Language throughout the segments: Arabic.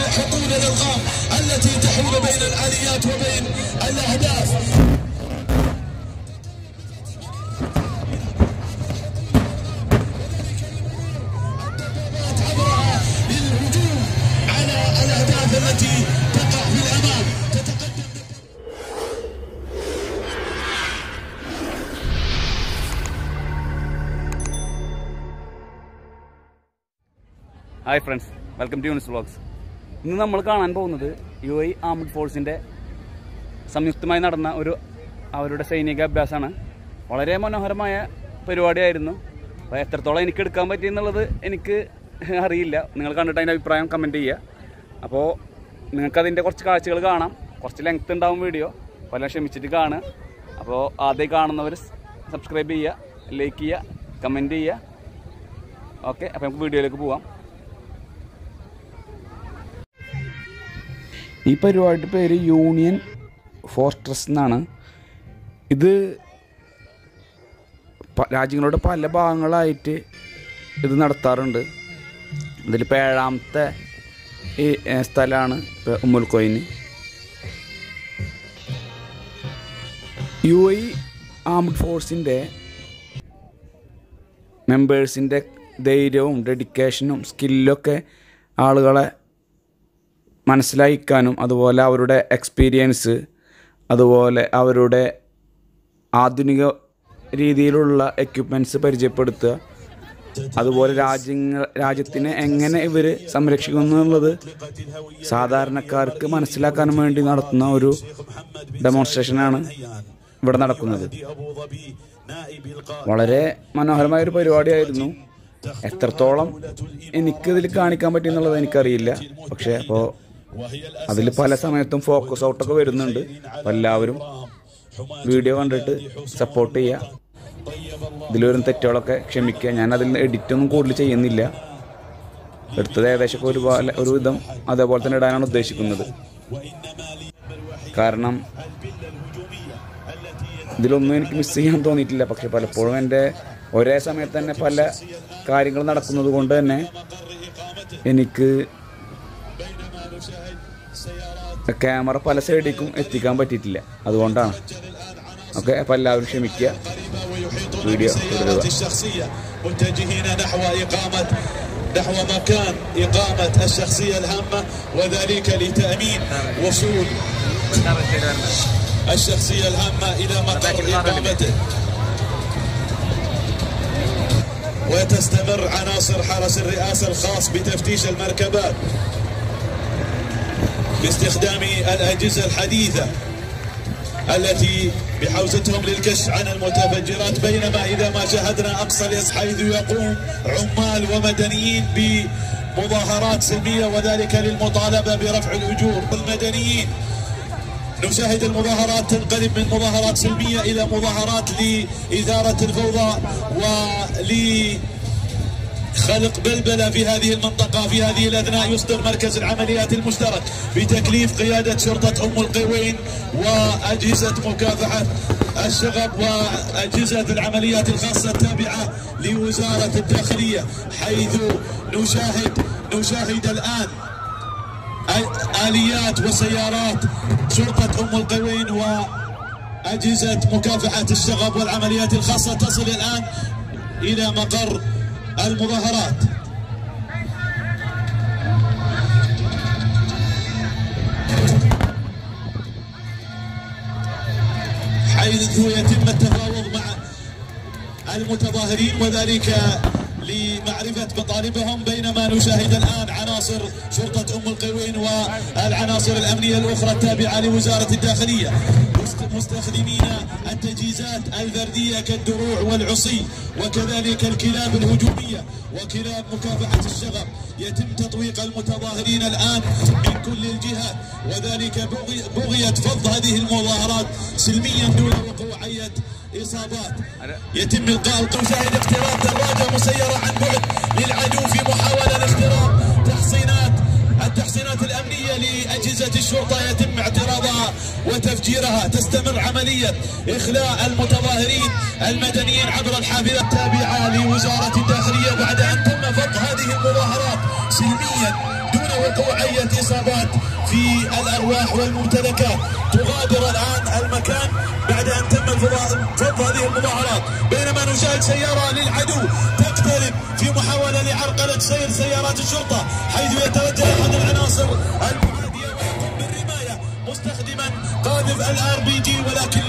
حقول الألغام التي تحول بين الآليات وبين الأهداف. عبرها للهجوم على الأهداف التي تقع في الأمام. Hi friends, welcome to Yoonus Vlogz. ഇന്ന് നമ്മൾ കാണാൻ പോകുന്നത് UAE Armed ഫോഴ്സിൻ്റെ സംയുക്തമായി നടന്ന അവരുടെ സൈനിക അഭ്യാസമാണ്. വളരെ മനോഹരമായ പരിപാടിയായിരുന്നു. അപ്പോൾ എത്രത്തോളം എനിക്ക് എടുക്കാൻ പറ്റിയെന്നുള്ളത് എനിക്ക് അറിയില്ല. നിങ്ങൾ കണ്ടിട്ട് അതിൻ്റെ അഭിപ്രായം കമൻറ്റ് ചെയ്യുക. അപ്പോൾ നിങ്ങൾക്കതിൻ്റെ കുറച്ച് കാഴ്ചകൾ കാണാം. കുറച്ച് ലെങ്ത് ഉണ്ടാവും വീഡിയോ. അപ്പോൾ എല്ലാം ക്ഷമിച്ചിട്ട് കാണുക. അപ്പോൾ ആദ്യം കാണുന്നവർ സബ്സ്ക്രൈബ് ചെയ്യുക, ലൈക്ക് ചെയ്യുക, കമൻറ്റ് ചെയ്യുക. ഓക്കെ, അപ്പോൾ നമുക്ക് വീഡിയോയിലേക്ക് പോവാം. ഈ പരിപാടിയുടെ പേര് യൂണിയൻ ഫോർട്രസ് എന്നാണ്. ഇത് രാജ്യങ്ങളുടെ പല ഭാഗങ്ങളായിട്ട് ഇത് നടത്താറുണ്ട്. ഇതിലിപ്പോൾ 7ാമത്തെ സ്ഥലമാണ് ഉമ്മുൽഖോയിന്. UAE ആംഡ് ഫോഴ്സിൻ്റെ മെമ്പേഴ്സിൻ്റെ ധൈര്യവും ഡെഡിക്കേഷനും സ്കില്ലൊക്കെ ആളുകളെ മനസ്സിലാക്കാനും അതുപോലെ അവരുടെ എക്സ്പീരിയൻസ്, അതുപോലെ അവരുടെ ആധുനിക രീതിയിലുള്ള എക്യുപ്മെൻറ്റ്സ് പരിചയപ്പെടുത്തുക, അതുപോലെ രാജ്യത്തിനെ എങ്ങനെ ഇവർ സംരക്ഷിക്കുന്നു എന്നുള്ളത് സാധാരണക്കാർക്ക് മനസ്സിലാക്കാൻ വേണ്ടി നടത്തുന്ന ഒരു ഡെമോൺസ്ട്രേഷനാണ് ഇവിടെ നടക്കുന്നത്. വളരെ മനോഹരമായൊരു പരിപാടിയായിരുന്നു. എത്രത്തോളം എനിക്കിതിൽ കാണിക്കാൻ പറ്റുമെന്നുള്ളത് എനിക്കറിയില്ല. പക്ഷേ അപ്പോൾ അതിൽ പല സമയത്തും ഫോക്കസ് ഔട്ടൊക്കെ വരുന്നുണ്ട്. അപ്പോൾ എല്ലാവരും വീഡിയോ കണ്ടിട്ട് സപ്പോർട്ട് ചെയ്യുക. ഇതിലൊരു തെറ്റുകളൊക്കെ ക്ഷമിക്കുക. ഞാനതിൽ എഡിറ്റൊന്നും കൂടുതൽ ചെയ്യുന്നില്ല. എടുത്തത് ഏകദേശം ഒരു വിധം അതേപോലെ തന്നെ ഇടാനാണ് ഉദ്ദേശിക്കുന്നത്. കാരണം ഇതിലൊന്നും എനിക്ക് മിസ് ചെയ്യാൻ തോന്നിയിട്ടില്ല. പക്ഷെ പലപ്പോഴും എൻ്റെ ഒരേ സമയത്ത് തന്നെ പല കാര്യങ്ങൾ നടക്കുന്നത് കൊണ്ട് തന്നെ എനിക്ക് ക്യാമറ പല സൈഡിലേക്കും എത്തിക്കാൻ പറ്റിയിട്ടില്ല. അതുകൊണ്ടാണ്. ഓക്കെ, അപ്പോൾ എല്ലാവരും ക്ഷമിക്കുക. വീഡിയോ نحو مكان إقامة الشخصية الهامة، وذلك لتأمين وصول الشخصية الهامة إلى مقر إقامته. وتستمر عناصر حرس الرئاسة الخاص بتفتيش المركبات باستخدام الأجهزة الحديثة التي بحوزتهم للكشف عن المتفجرات، بينما إذا ما شاهدنا أقصى اليسر حيث يقوم عمال ومدنيين بمظاهرات سلمية وذلك للمطالبة برفع الأجور المدنيين. نشاهد المظاهرات تنقلب من مظاهرات سلمية إلى مظاهرات لإثارة الفوضى خلق بلبلة في هذه المنطقة. في هذه الأثناء يصدر مركز العمليات المشترك بتكليف قيادة شرطة أم القوين وأجهزة مكافحة الشغب وأجهزة العمليات الخاصة التابعة لوزارة الداخلية، حيث نشاهد الآن آليات وسيارات شرطة أم القوين وأجهزة مكافحة الشغب والعمليات الخاصة تصل الآن إلى مقر المظاهرات. حيث يتم التفاوض مع المتظاهرين وذلك لمعرفة مطالبهم، بينما نشاهد الآن عناصر شرطة أم القوين والعناصر الأمنية الأخرى التابعة لوزارة الداخلية مستخدمين التجهيزات الفردية كالدروع والعصي وكذلك الكلاب الهجومية وكلاب مكافحة الشغب. يتم تطويق المتظاهرين الآن من كل الجهات، وذلك بغية فض هذه المظاهرات سلميا دون وقوع أي إصابات. يتم إلقاء نشاهد اقتراب دراجة مسيرة عن بعد للعدو في محاولة لاختراق التحصينات الأمنية لأجهزة الشرطة، يتم اعتراضها وتفجيرها. تستمر عملية إخلاء المتظاهرين المدنيين عبر الحافلة التابعة لوزارة الداخلية بعد أن تم فض هذه المظاهرات سلميا دون وقوع أي إصابات في الأرواح والممتلكات. تغادر الآن المكان بعد أن تم فض هذه المظاهرات، بينما نشاهد سيارة للعدو تقترب في محاولة لعرقلة سير سيارات الشرطة، حيث يتوجه أحد العناصر المعادية ويقوم بالرماية مستخدما قاذف الRPG، ولكن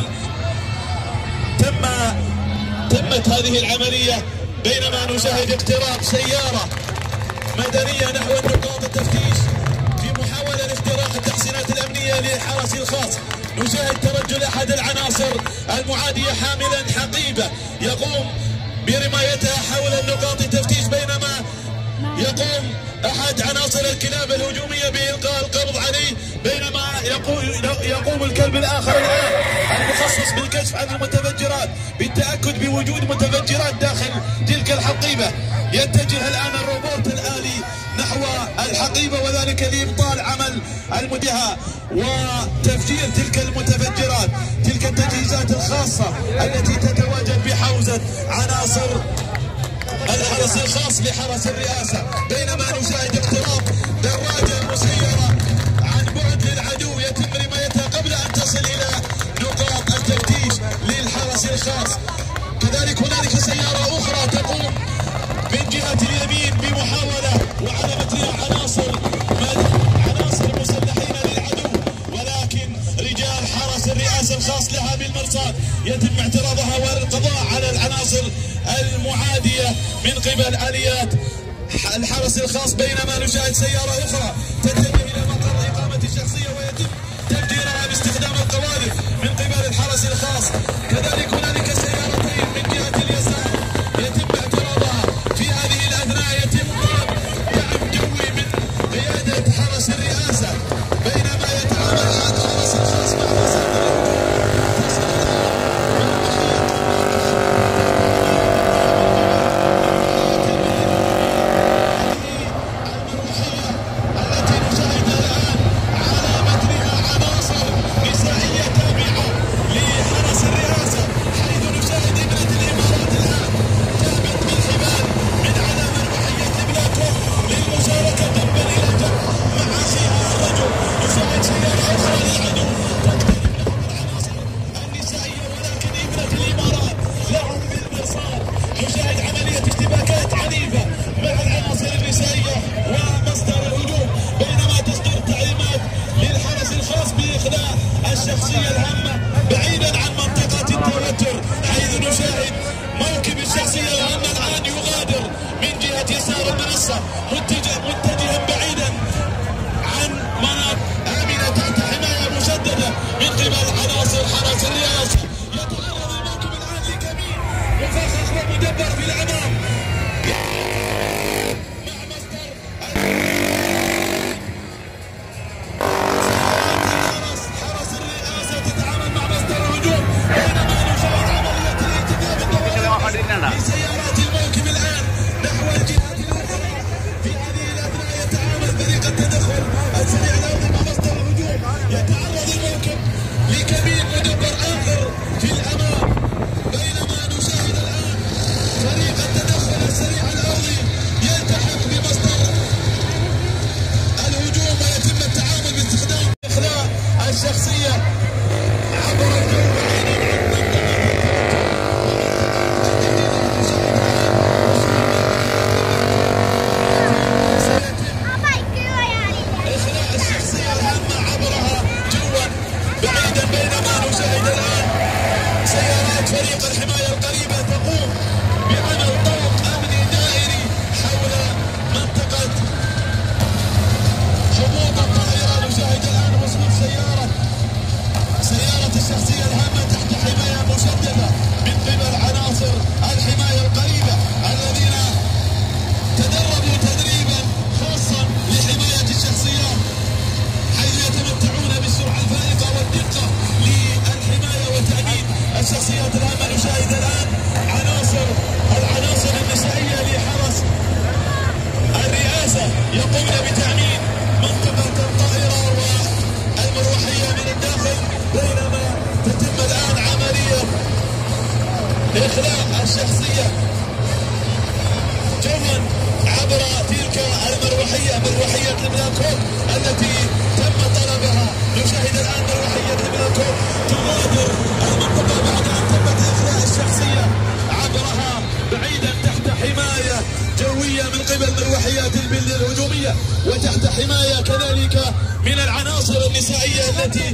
تمت هذه العملية بينما نشاهد اقتراب سيارة مدنية نحو نقاط التفتيش في محاولة لاختراق التحسينات الأمنية للحرس الخاص. نشاهد ترجل أحد العناصر المعادية حاملا حقيبة يقوم برمايتها حول النقاط التفتيش، بينما يقوم أحد عناصر الكلاب الهجومية بإلقاء القبض عليه، بينما يقوم الكلب الآخر الآن المخصص بالكشف عن المتفجرات بالتأكد بوجود متفجرات داخل تلك الحقيبة. يتجه الآن الروبوت الآلي نحو الحقيبة، وذلك لإبطال عمل المدهة وتفجير تلك المتفجرات. تلك التجهيزات الخاصة التي تتواجد بحوزة عناصر الحرس الخاص لحرس الرئاسة، بينما نشاهد اقتراب دراجة مسيرة عن بعد للعدو يتم رمايتها قبل أن تصل إلى نقاط التفتيش للحرس الخاص. كذلك هنالك سيارة أخرى تقوم من جهة اليمين بمحاولة وعلى متنها عناصر مسلحين للعدو، ولكن رجال حرس الرئاسة الخاص لها بالمرصاد يتم اعتراضها والقضاء على العناصر المعادية من قبل آليات الحرس الخاص، بينما نشاهد سيارة أخرى تتجه إلى مقر إقامة الشخصية ويتم تفجيرها باستخدام القواذف من قبل الحرس الخاص. كذلك هنالك سيارتين من جهة اليسار يتم اعتراضها. في هذه الأثناء يتم طلب دعم جوي من قيادة حرس الرئاسة، بينما يتعامل الحرس الخاص مع مصادر الشخصية الهامة بعيدا عن منطقة التوتر، حيث نشاهد موكب الشخصية الهامة الآن يغادر من جهة يسار المنصة متجها بعيدا عن مناطق آمنة تحت حماية مشددة من قبل عناصر حرس الرئاسة. يتعرض الموكب الآن لكمين مفخخ ومدبر في الأمام مع مصدر سيارات الموكب الآن نحو الجهات الأخرى. في هذه الأثناء يتعامل فريق التدخل السريع الأرضي مع مصدر الهجوم. يتعرض الموكب لكمين مدبر آخر في الأمام، بينما نشاهد الآن فريق التدخل السريع الأرضي يلتحق بمصدر الهجوم، ويتم التعامل باستخدام إخلاء الشخصية عبر الجو فريق الحماية القريبة تقوم بعمل طوق أمني دائري حول منطقة هبوط الطائرة. نشاهد الآن وصول سيارة الشخصية الهامة تحت حماية مشددة من قبل عناصر الحماية القريبة الذين تدربوا تدريبا خاصا لحماية الشخصيات، حيث يتمتعون بالسرعة الفائقة والدقة للحماية وتأمين الشخصيات الهامة. نشاهد الآن العناصر النسائية لحرس الرئاسة يقومن بتأمين منطقة الطائرة والمروحية من الداخل، بينما تتم الآن عملية إخلاء الشخصية جوا عبر تلك المروحية، مروحية البلاك هوك التي تم طلبها. نشاهد الآن مروحية البلاك هوك تغادر المنطقة بعد أن تمت إخلاء الشخصية عبرها بعيدا تحت حماية جوية من قبل مروحيات البلد الهجومية، وتحت حماية كذلك من العناصر النسائية التي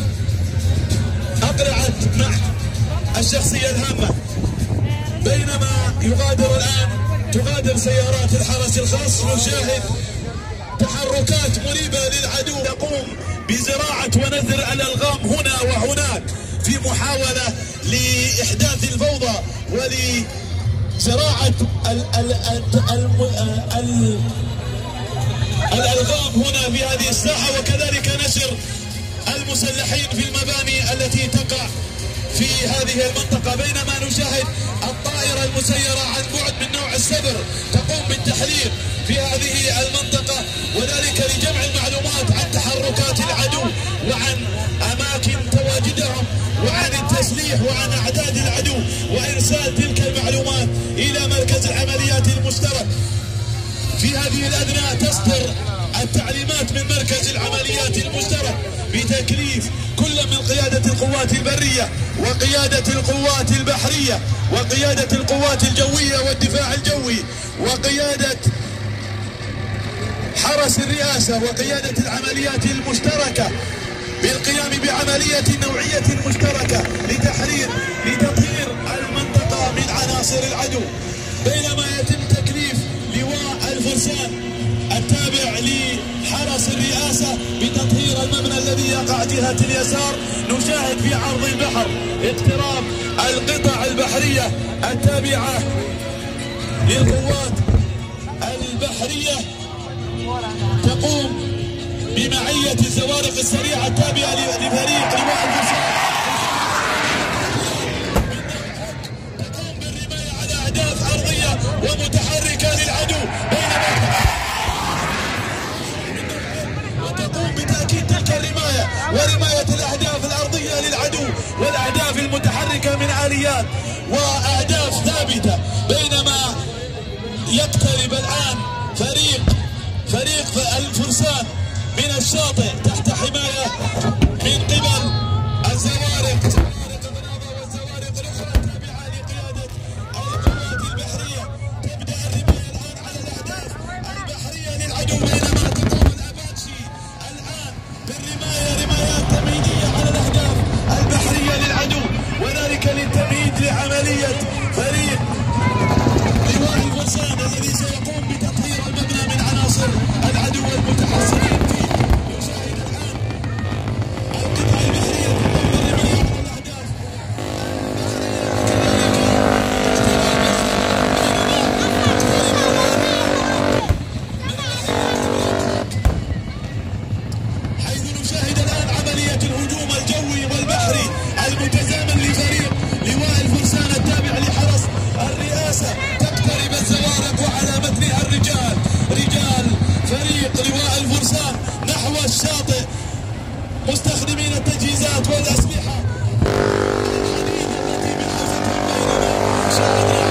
أقرعت مع الشخصية الهامة. بينما تغادر سيارات الحرس الخاص، نشاهد تحركات مريبة للعدو يقوم بزراعة ونذر الألغام هنا وهناك في محاولة لإحداث الفوضى ولزراعة الألغام هنا في هذه الساحة، وكذلك نشر المسلحين في المباني التي تقع في هذه المنطقة. بينما نشاهد الطائرة المسيرة عن بعد من نوع السبر تقوم بالتحليل في هذه المنطقة، وذلك لجمع المعلومات عن تحركات العدو وعن أماكن تواجدهم وعن التسليح وعن أعداد العدو، وإرسال تلك المعلومات إلى مركز العمليات المشترك. في هذه الأثناء تصدر التعليمات من مركز العمليات المشترك بتكليف كل من قيادة القوات البرية وقيادة القوات البحرية وقيادة القوات الجوية والدفاع الجوي وقيادة حرس الرئاسة وقيادة العمليات المشتركة بالقيام بعملية نوعية مشتركة لتطهير المنطقة من عناصر العدو. بينما يتم تكليف لواء الفرسان التابع لحرس الرئاسة بتطهير المبنى الذي يقع جهة اليسار. نشاهد في عرض البحر اقتراب القطع البحرية التابعة للقوات البحرية تقوم بمعية الزوارق السريعة التابعة لفريق لواء الفرسان، تقوم بالرماية على أهداف أرضية ومتحركة للعدو، وتقوم بتأكيد تلك الرماية ورماية الأهداف الأرضية للعدو والأهداف المتحركة من آليات وأهداف ثابتة. بينما يقترب الآن فريق الفرسان من الشاطئ تحت حماية من قبل الزوارق والزوارق الأخرى التابعة لقيادة القوات البحرية. تبدأ الرماية الآن على الأهداف البحرية للعدو، بينما تقوم الأباتشي الآن رمايات تمهيدية على الأهداف البحرية للعدو، وذلك للتمهيد لعملية فريق لواء الفرسان الذي سيقوم بتطهير المبنى من عناصر العدو المتحصنين فيه. نشاهد الآن القطع البحرية تقوم بالرماية على الأهداف حيث نشاهد الآن عملية الهجوم الجوي والبحري المتزامن لفريق لواء الفرسان التابع لحرس الرئاسة. تقترب الزوارق وعلى متنها رجال فريق لواء الفرسان نحو الشاطئ مستخدمين التجهيزات والأسلحة الحديد التي بحاجتهم. بينما شاهدنا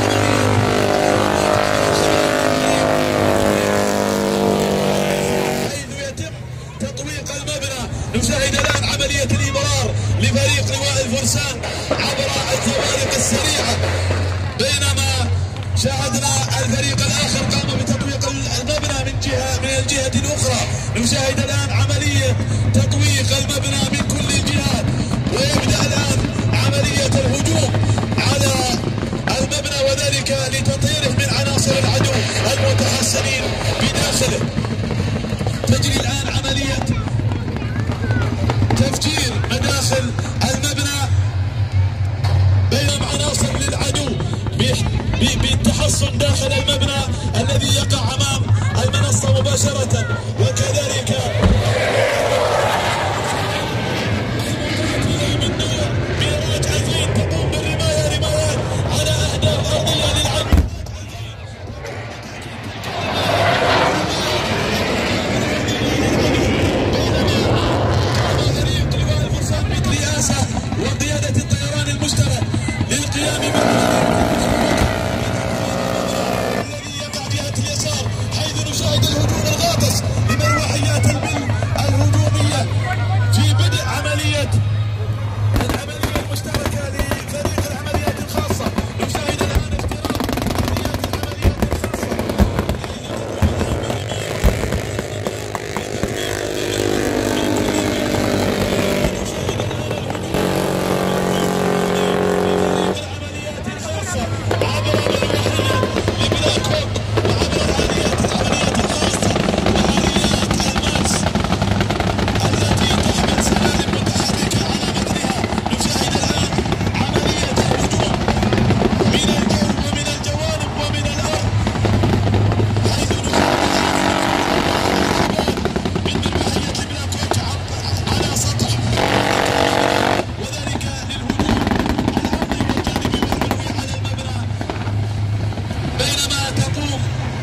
حيث يتم تطويق المبنى. نشاهد الآن عملية الإبرار لفريق لواء الفرسان عبر الزوارق السريعة، بينما شاهدنا الفريق الآخر قام بتطويق المبنى من الجهة الأخرى. نشاهد الآن عملية تطويق المبنى من كل الجهات، ويبدأ الآن عملية الهجوم على المبنى وذلك لتطهيره من عناصر العدو المتحصنين بداخله. تجري الآن عملية تفجير مداخل المبنى بين عناصر للعدو بالتحصن داخل المبنى الذي يقع أمام المنصة مباشرة، وكذلك من نوع ميراج عزيز تقوم بالرمايات على أهداف أرضية للعدو. فريق لواء الفرسان برئاسة وقيادة الطيران المشترك للقيام تحيات الهجومية في بدء عملية المشتركة لفريق العمليات الخاصة. نشاهد الآن اقتراب عمليات العمليات الخاصة عبر مروحية لبلاك هوك وعبر العمليات الخاصة وعمليات الماس التي تحمل سلالم متحركة على متنها. نشاهد الآن عملية الهجوم من الجو ومن الجوانب ومن الأرض، حيث من مروحية لبلاك هوك على سطح، وذلك للهجوم الأرضي والجانبي والعلوي على المبنى، بينما تقوم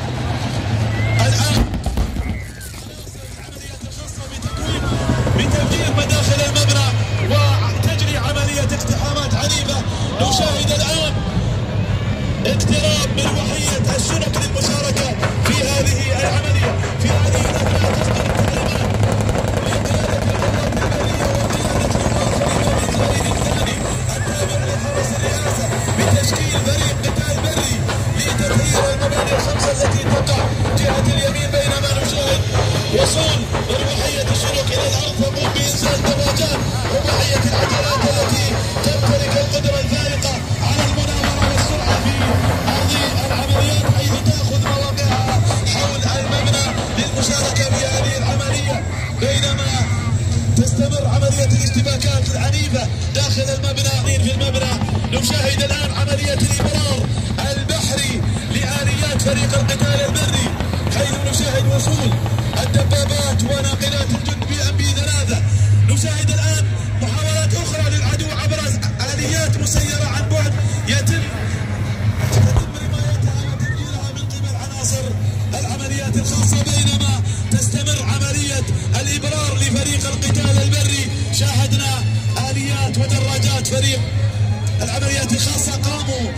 الآن العمليات الخاصة بتفجير مداخل المبنى وتجري عملية اقتحامات عنيفة. نشاهد الآن اقتراب مروحية الشنق للمشاركة في هذه العملية. في هذه الأثناء تصدر التعليمات لقيادة القوات البرية وقيادة لواء خليفة بن خالد الثاني التابع لحرس الرئاسة بتشكيل فريق قتال بري لتطهير المباني الخمسة التي تقع جهة اليمين، بينما نشاهد وصول مروحية الشنق إلى الأرض تقوم بإنزال دراجات رباعية العجلات التي تمتلك القدرة الفائقة على المناورة والسرعة في أرض العمليات، حيث تأخذ مواقعها حول المبنى للمشاركة في هذه العملية، بينما تستمر عملية الاشتباكات العنيفة داخل المبنى. في المبنى نشاهد الآن عملية الإبرار البحري لآليات فريق القتال البري، حيث نشاهد وصول الدبابات وناقلات الجند BMP3. نشاهد الآن محاولات أخرى للعدو عبر آليات مسيرة عن بعد يتم رمايتها وتفجيرها من قبل عناصر العمليات الخاصة، بينما تستمر عملية الإبرار لفريق القتال البري. شاهدنا آليات ودراجات فريق العمليات الخاصة قاموا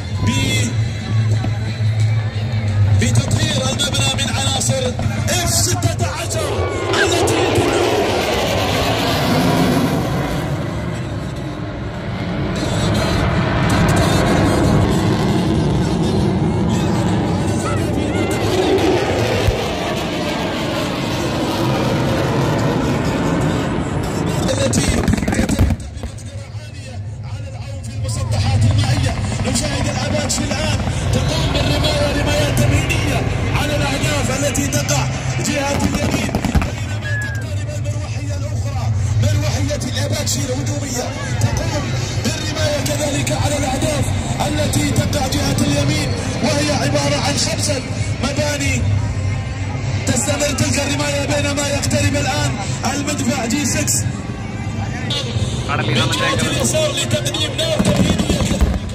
بتطهير المبنى من عناصر F-16 التي نشاهد الأباتش الآن تقوم بالرماية تمهيدية على الأهداف التي تقع جهة اليمين، بينما تقترب المروحية الأخرى مروحية الأباتش الهجومية تقوم بالرماية كذلك على الأهداف التي تقع جهة اليمين، وهي عبارة عن 5 مباني. تستمر تلك الرماية بينما يقترب الآن المدفع G6 من جهة اليسار لتقديم نار تمهيدية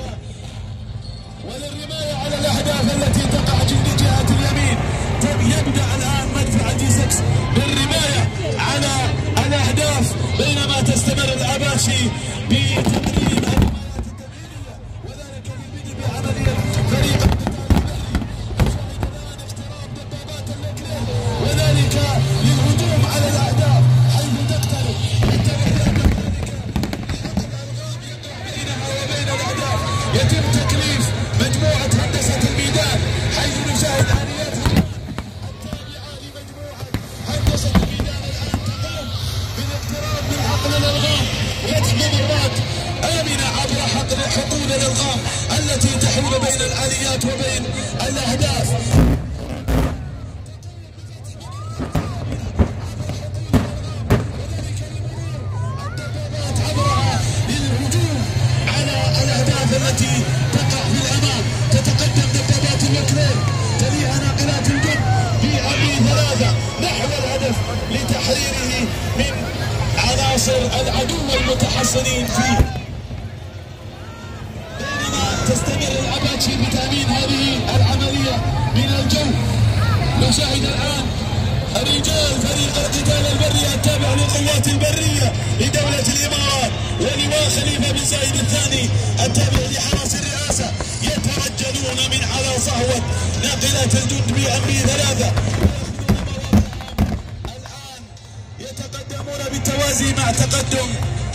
وللرماية على الأهداف التي تقع جهة اليمين. يبدأ الآن مدفع G6 بالرماية على الأهداف، بينما تستمر الأباشي بتقديم الرمايات التمهيدية، وذلك للبدء بعملية فريق القتال البري. نشاهد الآن اقتراب دبابات الليكلين وذلك للهجوم على الأهداف، حيث تقترب التمهيدات بينها وبين الأهداف. يتم تكليف مجموعة هندسة الميدان، حيث نشاهد آليات التابعة لمجموعة هندسة الميدان الآن تقوم بالاقتراب من حقل الألغام وفتح ممرات آمنة عبر حقول الألغام التي تحول بين الآليات وبين الأهداف. التي تقع في الأمام تتقدم دبابات الوكلين، تليها ناقلات الجند BMP3 نحو الهدف لتحريره من عناصر العدو المتحصنين فيه، بينما تستمر الأباتشي بتأمين هذه العملية من الجو. نشاهد الآن رجال فريق القتال البري التابع للقوات البرية لدولة الإمارات ولواء خليفة بن زايد الثاني التابع لحرس الرئاسة يترجلون من على صهوة ناقلات الجند BMP3 الآن يتقدمون بالتوازي مع تقدم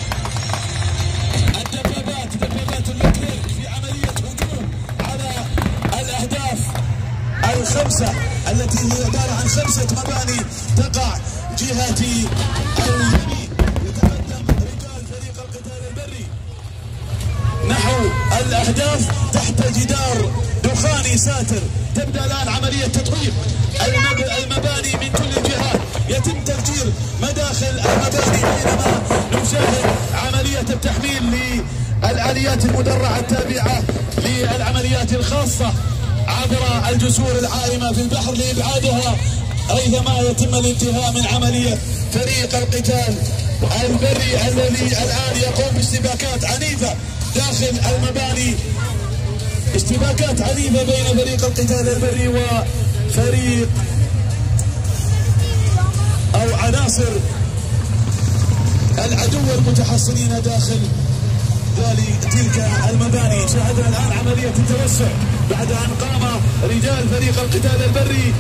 دبابات اللوكلير في عملية هجوم على الأهداف الخمسة التي هي عبارة عن 5 مباني تقع جهة اليمين. يتقدم رجال فريق القتال البري نحو الأهداف تحت جدار دخاني ساتر. تبدأ الآن عملية تطويق المباني من كل الجهات، يتم تفجير مداخل المباني بينما نشاهد عملية التحميل للآليات المدرعة التابعة للعمليات الخاصة عبر الجسور العائمة في البحر لإبعادها ريثما يتم الانتهاء من عملية فريق القتال البري الذي الآن يقوم باشتباكات عنيفة داخل المباني، اشتباكات عنيفة بين فريق القتال البري وفريق أو عناصر العدو المتحصنين داخل تلك المباني. شاهدنا الآن عملية التوسع بعد أن قام رجال فريق القتال البري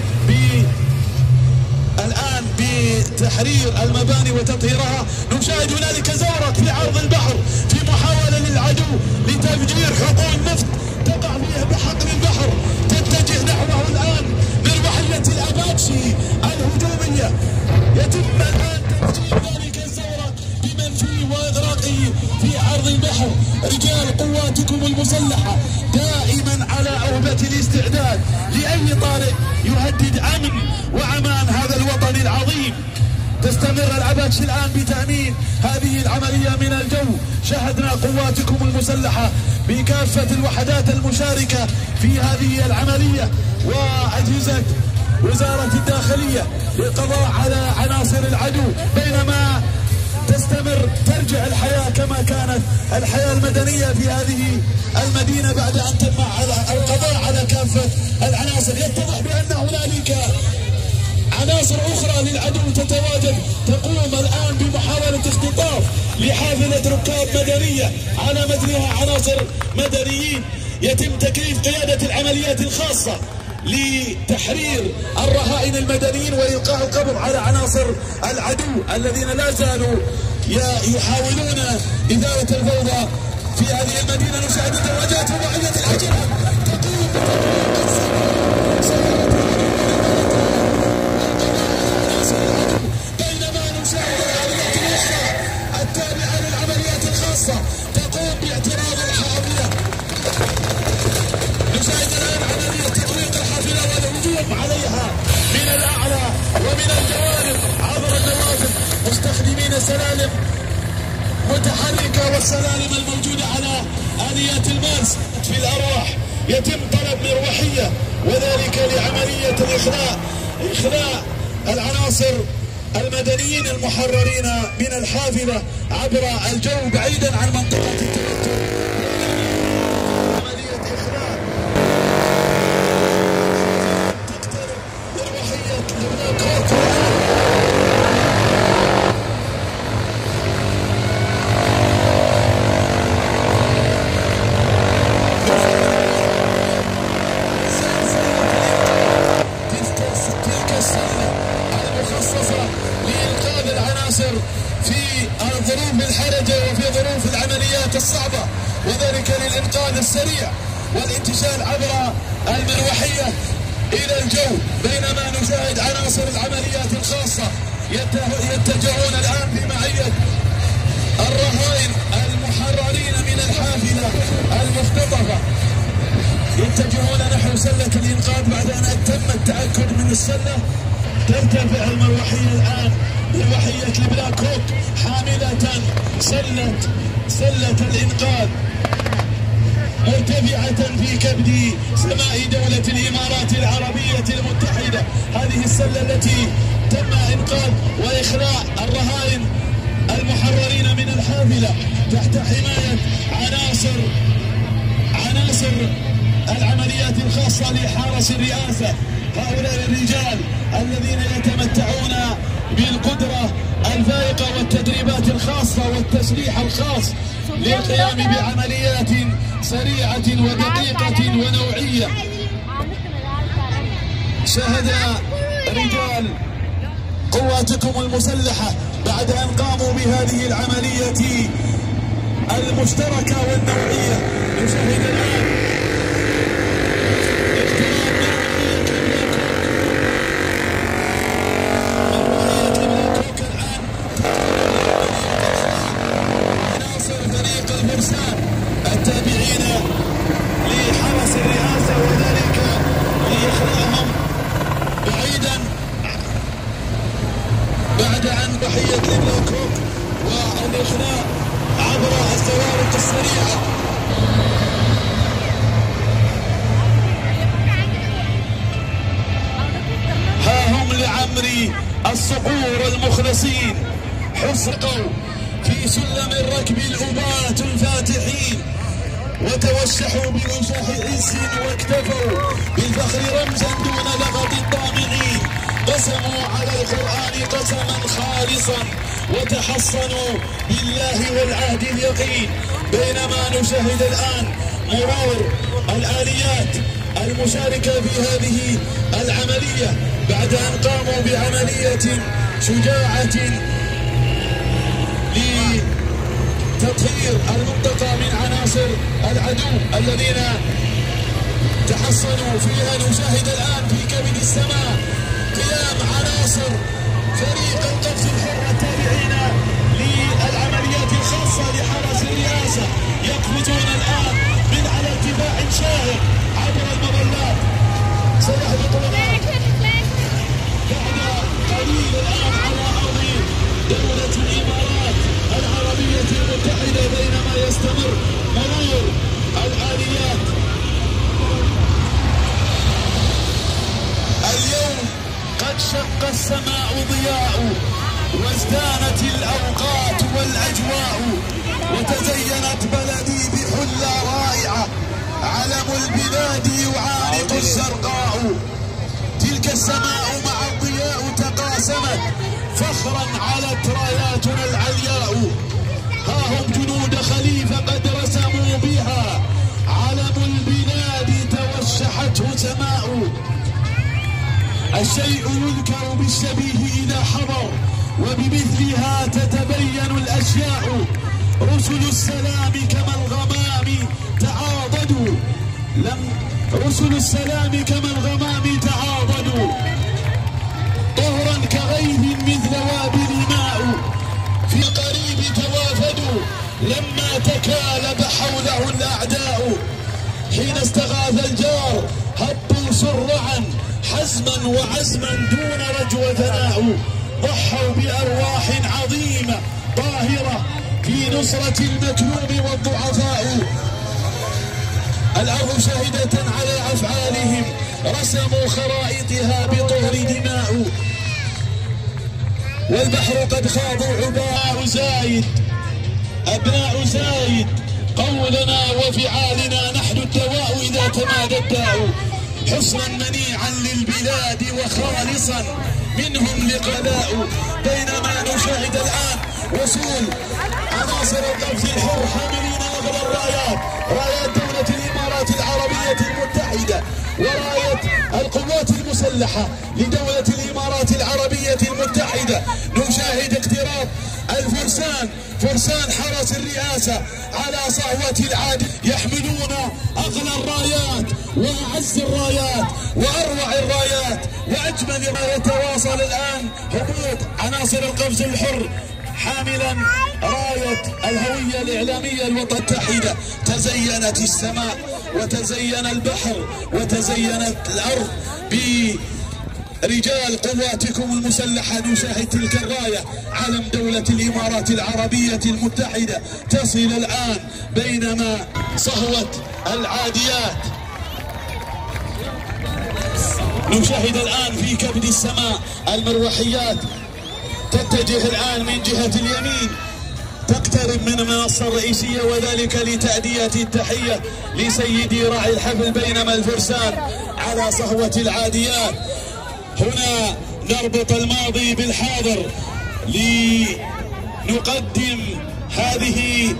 الآن بتحرير المباني وتطهيرها. نشاهد هنالك زورق في عرض البحر في محاولة للعدو لتفجير حقول نفط تقع فيها بحقل البحر، تتجه نحوه الآن مروحية الأباتشي الهجومية. يتم الآن تفجير ذلك الزورق بمن فيه وإغراقه في عرض البحر. رجال قواتكم المسلحة دائما على أوبة الاستعداد لأي طارئ يهدد أمن وأمان هذا الوطن العظيم. تستمر الأباتشي الآن بتأمين هذه العملية من الجو. شاهدنا قواتكم المسلحة بكافة الوحدات المشاركة في هذه العملية وأجهزة وزارة الداخلية للقضاء على عناصر العدو، بينما ترجع الحياة كما كانت الحياة المدنية في هذه المدينة بعد أن تم القضاء على كافة العناصر. يتضح بأن هنالك عناصر أخرى للعدو تتواجد تقوم الآن بمحاولة اختطاف لحافلة ركاب مدنية على متنها عناصر مدنيين. يتم تكليف قيادة العمليات الخاصة لتحرير الرهائن المدنيين وإلقاء القبض على عناصر العدو الذين لا زالوا يحاولون إدارة الفوضى في هذه المدينة. نشاهد الدراجات ومعية الأجنحة بينما نشاهد العمليات الأخرى التابعة للعمليات الخاصة تقوم باعتراض الحافلة. نشاهد الآن عملية تطويق الحافلة والهجوم عليها من الأعلى ومن الجوانب عبر النوافذ مستخدمين سلالم متحركة والسلالم الموجودة على آليات الماس في الأرواح. يتم طلب مروحية وذلك لعملية إخلاء العناصر المدنيين المحررين من الحافلة عبر الجو بعيدا عن منطقة التوتر. عملية إخلاء تقترب مروحية البلاك هوك. لإنقاذ العناصر في ظروف الحرجة وفي ظروف العمليات الصعبة، وذلك للإنقاذ السريع والانتشال عبر المروحية إلى الجو. بينما نشاهد عناصر العمليات الخاصة يتجهون الآن في معية الرهائن المحررين من الحافلة المختطفة، يتجهون نحو سلة الإنقاذ بعد أن تم التأكد من السلة. ترتفع المروحية الآن مروحية البلاك هوك حاملة سلة الإنقاذ مرتفعة في كبد سماء دولة الإمارات العربية المتحدة. هذه السلة التي تم إنقاذ وإخلاء الرهائن المحررين من الحافلة تحت حماية عناصر العمليات الخاصة لحرس الرئاسة. هؤلاء الرجال الذين يتمتعون بالقدرة الفائقة والتدريبات الخاصة والتسليح الخاص للقيام بعمليات سريعة ودقيقة ونوعية. شهد رجال قواتكم المسلحة بعد أن قاموا بهذه العملية المشتركة والنوعية. نشاهد الآن عناصر فريق الفرسان التابعين لحرس الرئاسة، وذلك لإخلاءهم بعيدا بعد عن ضحية البلاك هوك والإخلاء عبر الزوارق السريعة. ها هم لعمري الصقور المخلصين حصقوا في سلم الركب الأباة الفاتحين، وتوشحوا بوشاح عز واكتفوا بالفخر رمزا دون لغط الطامعين. قسموا على القرآن قسما خالصا وتحصنوا بالله والعهد اليقين. بينما نشاهد الآن مرور الآليات المشاركة في هذه العملية بعد أن قاموا بعملية شجاعة لتطهير المنطقة من عناصر العدو الذين تحصنوا فيها. نشاهد الآن في كبد السماء قيام عناصر فريق القفز الحر التابعين للعمليات الخاصة لحرس الرئاسة، يقفزون الآن من على ارتفاع شاهق عبر المظلات. سيهبطون بعد قليل الآن على أرض دولة الإمارات العربية المتحدة، بينما يستمر مرور الآليات. اليوم قد شق السماء ضياء، وازدانت الأوقات والأجواء، وتزينت بلدي بحلة رائعة، علم البلاد يعانق الزرقاء. تلك السماء مع الضياء تقاسمت، فخرا علت راياتنا العلياء. ها هم جنود خليفة قد رسموا بها، علم البلاد توشحته سماء. الشيء يذكر بالشبيه إذا حضر، وبمثلها تتبين الأشياء. رسل السلام كما الغمام تعاضدوا، رسل السلام كما الغمام تعاضدوا، طهرا كغيث مثل وابل ماء. في قريب توافدوا لما تكالب حوله الأعداء. حين استغاث الجار هبوا سرعا، حزما وعزما دون رجوة ثناء. ضحوا بأرواح عظيمة طاهرة في نصرة المكلوم والضعفاء. الأرض شاهدة على أفعالهم، رسموا خرائطها بطهر دماء. والبحر قد خاضوا عباء زايد، أبناء زايد قولنا وفعالنا، نحن الدواء إذا تمادى الداء. حصنا منيعا للبلاد وخالصا منهم لقلاء. بينما نشاهد الآن وصول عناصر القفز الحر حاملين أغلى الرايات، رايات دولة الإمارات العربية المتحدة، وراية القوات المسلحة لدولة الإمارات العربية المتحدة. نشاهد اقتراب الفرسان، فرسان حرس الرئاسة على صهوة العادل، يحملون أغلى الرايات وأعز الرايات وأروع الرايات وأجمل ما. يتواصل الآن هبوط عناصر القفز الحر حاملا راية الهوية الإعلامية المتحدة. تزينت السماء وتزين البحر وتزينت الأرض برجال قواتكم المسلحة. نشاهد تلك الراية، علم دولة الإمارات العربية المتحدة تصل الآن، بينما صهوة العاديات. نشاهد الآن في كبد السماء المروحيات تتجه الآن من جهة اليمين، تقترب من المنصة الرئيسية، وذلك لتأدية التحية لسيدي راعي الحفل. بينما الفرسان على صهوة العاديات. هنا نربط الماضي بالحاضر لنقدم هذه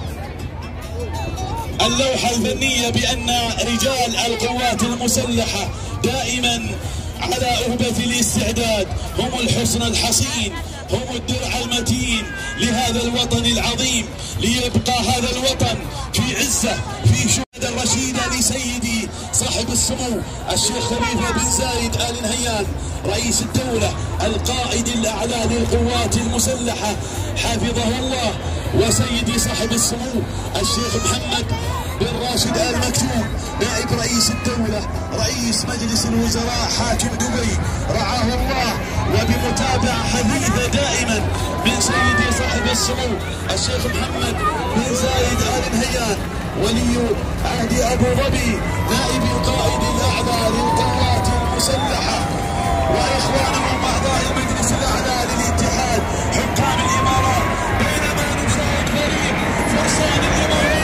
اللوحة الفنية بأن رجال القوات المسلحة دائما على أهبة الاستعداد، هم الحصن الحصين، هم الدرع المتين لهذا الوطن العظيم، ليبقى هذا الوطن في عزة في شهادة رشيدة لسيدي صاحب السمو الشيخ خليفة بن زايد آل نهيان رئيس الدولة القائد الأعلى للقوات المسلحة حفظه الله، وسيدي صاحب السمو الشيخ محمد بن راشد آل مكتوم نائب رئيس الدولة رئيس مجلس الوزراء حاكم دبي رعاه الله، وبمتابعة حديثة دائما من سيدي صاحب السمو الشيخ محمد بن زايد آل نهيان ولي عهد أبو ظبي نائب القائد الأعلى للقوات المسلحة، وإخوانهم أعضاء المجلس الأعلى للاتحاد حكام الإمارات، بينما نشاهد فريق فرسان الإمارات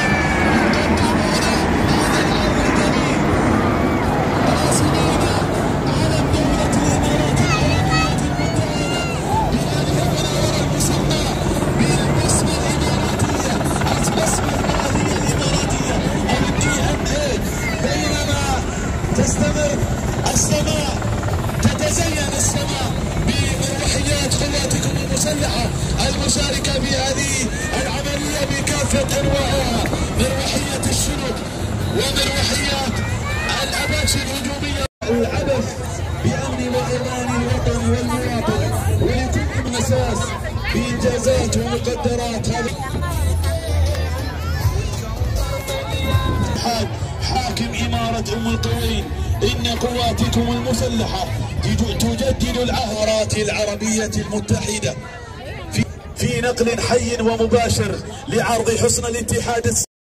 تستمر السماء، تتزين السماء بمروحيات قواتكم المسلحة المشاركة في هذه العملية بكافة أنواعها، مروحية الشنط ومروحيات الأباتش الهجومية، العبث بأمن وأمان الوطن والمواطن، ولكل مساس بإنجازات ومقدرات هذا حاكم إمارة أم القوين. إن قواتكم المسلحة تجدد العهرات العربية المتحدة في نقل حي ومباشر لعرض حصن الاتحاد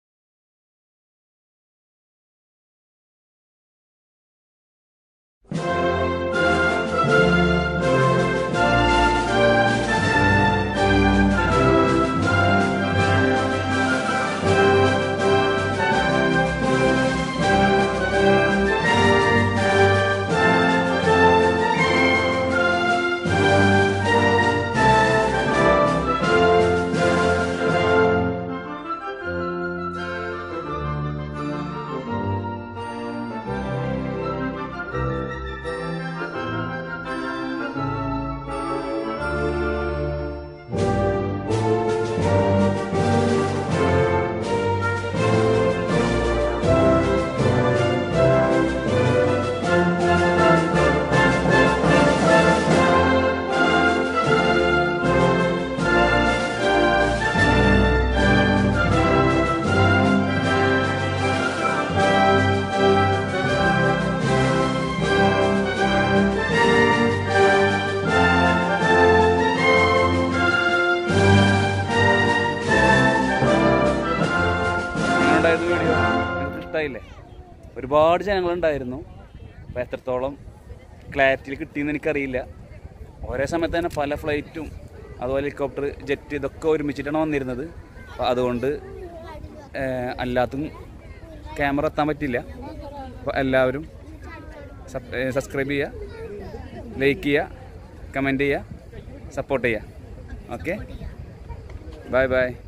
ഇഷ്ടമായില്ലേ? ഒരുപാട് ജനങ്ങളുണ്ടായിരുന്നു. അപ്പോൾ എത്രത്തോളം ക്ലാരിറ്റിയിൽ കിട്ടിയെന്ന് എനിക്കറിയില്ല. ഒരേ സമയത്ത് തന്നെ പല ഫ്ലൈറ്റും അതുപോലെ ഹെലികോപ്റ്റർ, ജെറ്റ് ഇതൊക്കെ ഒരുമിച്ചിട്ടാണ് വന്നിരുന്നത്. അപ്പോൾ അതുകൊണ്ട് എല്ലാത്തും ക്യാമറ എത്താൻ പറ്റില്ല. അപ്പോൾ എല്ലാവരും സബ്സ്ക്രൈബ് ചെയ്യുക, ലൈക്ക് ചെയ്യുക, കമൻറ്റ് ചെയ്യുക, സപ്പോർട്ട് ചെയ്യുക. Okay, bye by.